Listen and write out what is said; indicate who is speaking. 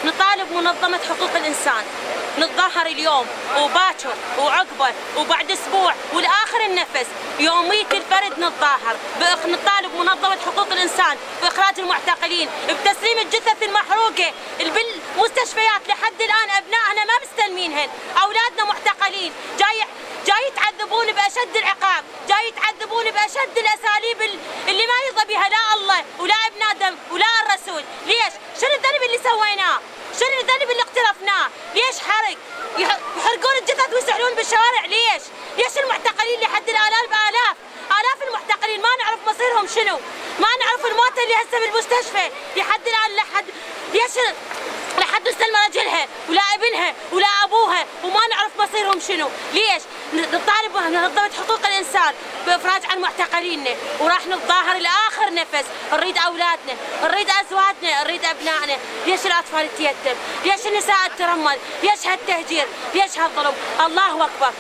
Speaker 1: نطالب منظمة حقوق الإنسان نتظاهر اليوم وباكر وعقبه وبعد اسبوع والاخر النفس يومية الفرد نتظاهر نطالب منظمة حقوق الانسان باخراج المعتقلين بتسليم الجثث المحروقة بالمستشفيات. لحد الان ابنائنا ما مستلمينهن، اولادنا معتقلين جاي يتعذبون باشد العقاب، جاي يتعذبون باشد الاساليب اللي ما يرضى بها لا الله ولا ابن ادم ولا الرسول. ليش؟ شنو الذنب اللي سويناه؟ شنو الذنب اللي اقترفناه؟ ليش حرق؟ يحرقون الجثث ويسحلون بالشوارع ليش؟ ليش المعتقلين لحد آلاف المعتقلين ما نعرف مصيرهم شنو؟ ما نعرف الموتى اللي هسه بالمستشفى لحد الان ليش لحد استلم رجلها ولا ابنها ولا ابوها وما نعرف مصيرهم شنو؟ ليش؟ نطالب منظمة حقوق الانسان بافراج عن معتقلينا وراح نتظاهر لاخر نفس، نريد اولادنا، نريد ازواجنا، نريد ابنائنا. ليش الاطفال تيتم؟ ليش النساء ترمل؟ ليش هالتهجير؟ ليش هالظلم؟ الله اكبر،